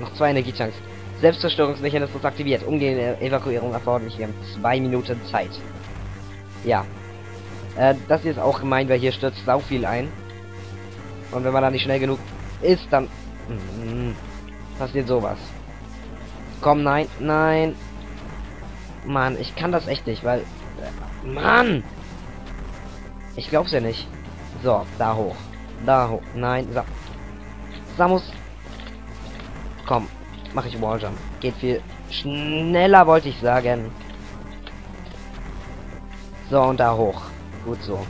Noch 2 Energiechunks. Selbstzerstörungsmechanismus aktiviert. Umgehende Evakuierung erforderlich. Wir haben 2 Minuten Zeit. Ja. Das hier ist auch gemein, weil hier stürzt sau viel ein. Und wenn man da nicht schnell genug ist, dann passiert sowas. Komm, nein, nein. Mann, ich kann das echt nicht, weil... Mann! Ich glaub's ja nicht. So, da hoch. Da hoch. Nein, Samus. Komm, mache ich Walljump. Geht viel schneller, wollte ich sagen. So, und da hoch. Gut so.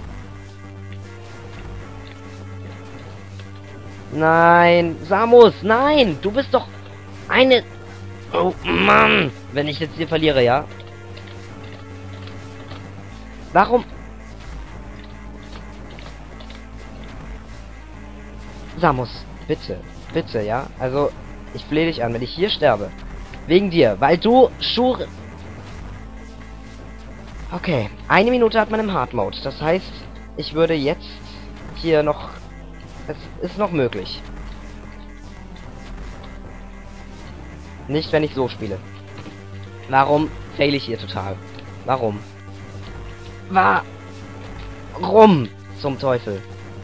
Nein, Samus, nein! Du bist doch eine... Oh, Mann! Wenn ich jetzt hier verliere, ja? Warum... Samus, bitte, bitte, ja? Also, ich flehe dich an, wenn ich hier sterbe. Wegen dir, weil du Schur... Okay, 1 Minute hat man im Hard Mode. Das heißt, ich würde jetzt hier noch... Es ist noch möglich. Nicht, wenn ich so spiele. Warum fail ich hier total? Warum? Warum? Zum Teufel.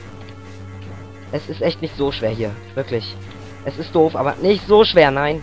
Es ist echt nicht so schwer hier. Wirklich. Es ist doof, aber nicht so schwer, nein.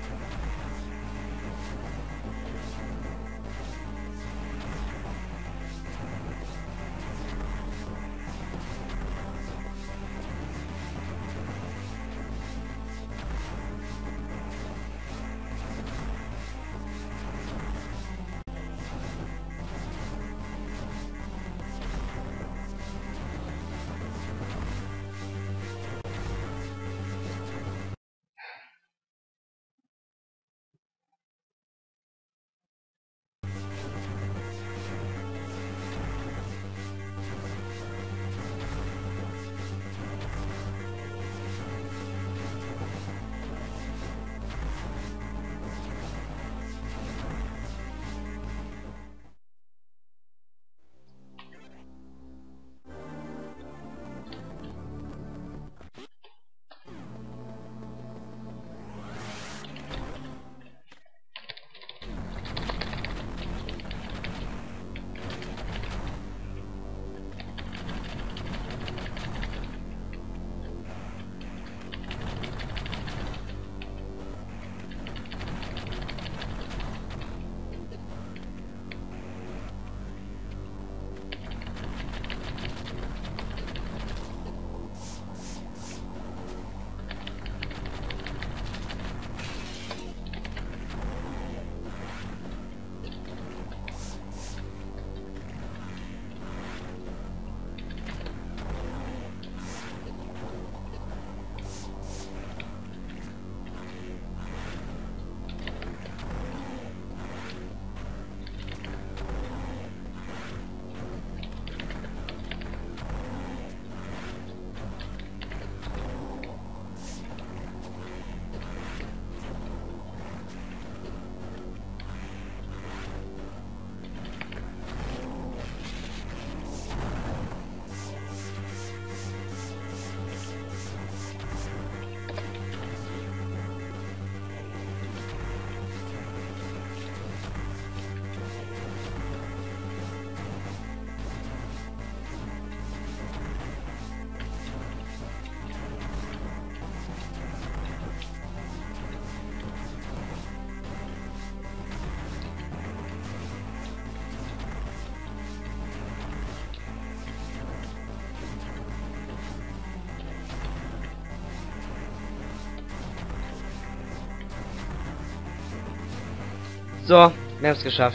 So, wir haben es geschafft.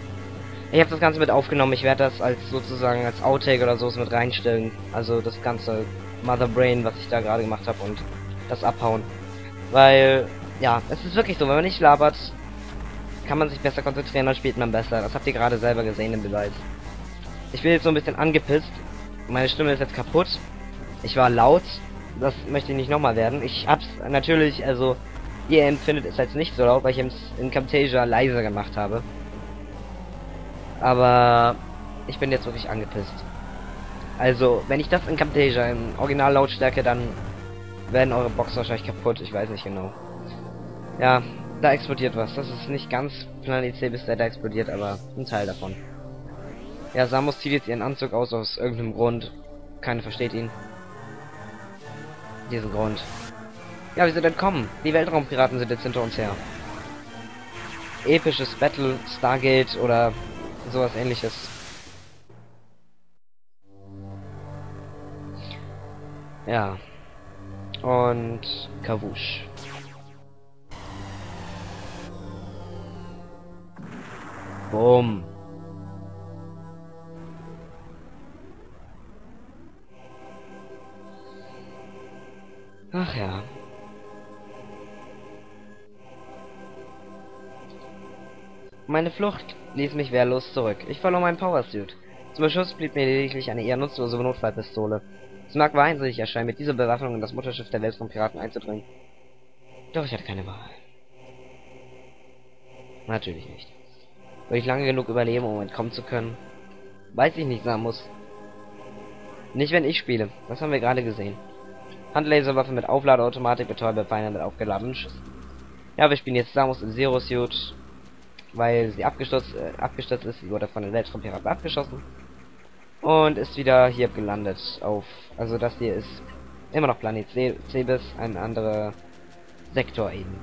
Ich habe das Ganze mit aufgenommen. Ich werde das als sozusagen als Outtake oder so mit reinstellen. Also das ganze Mother Brain, was ich da gerade gemacht habe, und das Abhauen. Weil, ja, es ist wirklich so, wenn man nicht labert, kann man sich besser konzentrieren, dann spielt man besser. Das habt ihr gerade selber gesehen im Beweis. Ich bin jetzt so ein bisschen angepisst. Meine Stimme ist jetzt kaputt. Ich war laut. Das möchte ich nicht nochmal werden. Ich hab's natürlich, also, ihr empfindet es als nicht so laut, weil ich es in Camtasia leiser gemacht habe. Aber ich bin jetzt wirklich angepisst. Also, wenn ich das in Camtasia in Originallautstärke, dann werden eure Boxen wahrscheinlich kaputt. Ich weiß nicht genau. Ja, da explodiert was. Das ist nicht ganz Planet C, bis der da explodiert, aber ein Teil davon. Ja, Samus zieht jetzt ihren Anzug aus irgendeinem Grund. Keiner versteht ihn. Diesen Grund. Ja, wie sie denn kommen? Die Weltraumpiraten sind jetzt hinter uns her. Episches Battle, Stargate oder sowas ähnliches. Ja. Und Kawusch. Boom. Ach ja. Meine Flucht ließ mich wehrlos zurück. Ich verlor meinen Powersuit. Zum Beschuss blieb mir lediglich eine eher nutzlose Notfallpistole. Es mag wahnsinnig erscheinen, mit dieser Bewaffnung in das Mutterschiff der Weltraumpiraten einzudringen. Doch ich hatte keine Wahl. Natürlich nicht. Würde ich lange genug überleben, um entkommen zu können? Weiß ich nicht, Samus. Nicht, wenn ich spiele. Das haben wir gerade gesehen. Handlaserwaffe mit Aufladeautomatik betäubt Feinde mit aufgeladenen Schüssen. Ja, wir spielen jetzt Samus in Zero Suit, weil sie abgestürzt ist. Sie wurde von den Weltraumpiraten abgeschossen. Und ist wieder hier gelandet auf... Also das hier ist immer noch Planet Cebes, ein anderer Sektor eben.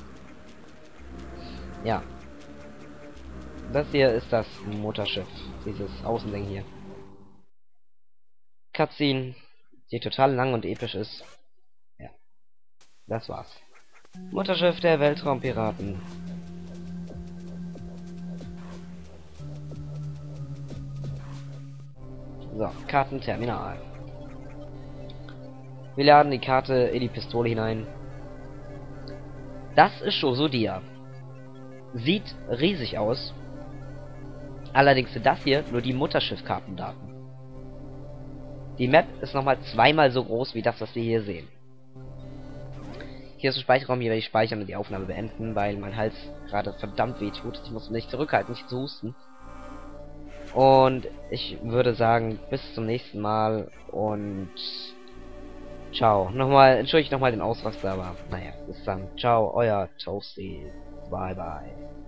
Ja. Das hier ist das Mutterschiff. Dieses Außending hier. Cutscene, die total lang und episch ist. Ja, das war's. Mutterschiff der Weltraumpiraten. So, Kartenterminal. Wir laden die Karte in die Pistole hinein. Das ist Chosodia. Sieht riesig aus. Allerdings sind das hier nur die Mutterschiff-Kartendaten. Die Map ist nochmal zweimal so groß wie das, was wir hier sehen. Hier ist ein Speicherraum, hier werde ich speichern und die Aufnahme beenden, weil mein Hals gerade verdammt weh tut. Ich muss mich zurückhalten, nicht zu husten. Und ich würde sagen, bis zum nächsten Mal und ciao. Entschuldigt nochmal den Ausraster, aber naja, bis dann. Ciao, euer Toasty. Bye bye.